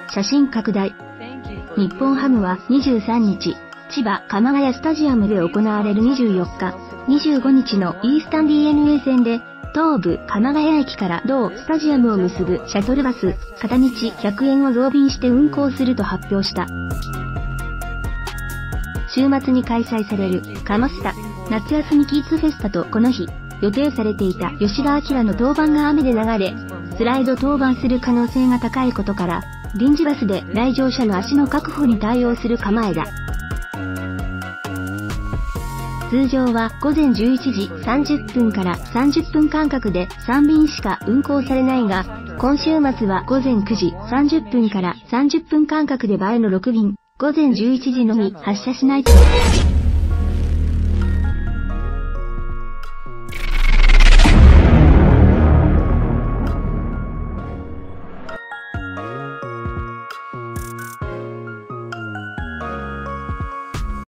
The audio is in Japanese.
写真拡大。日本ハムは23日、千葉鎌ヶ谷スタジアムで行われる24日、25日のイースタン DNA 戦で、東武鎌ヶ谷駅から同スタジアムを結ぶシャトルバス、片道100円を増便して運行すると発表した。週末に開催されるカマスタ夏休みキッズフェスタとこの日、予定されていた吉田明の登板が雨で流れ、スライド登板する可能性が高いことから、臨時バスで来場者の足の確保に対応する構えだ。通常は午前11時30分から30分間隔で3便しか運行されないが、今週末は午前9時30分から30分間隔で倍の6便、午前11時のみ発車しないと。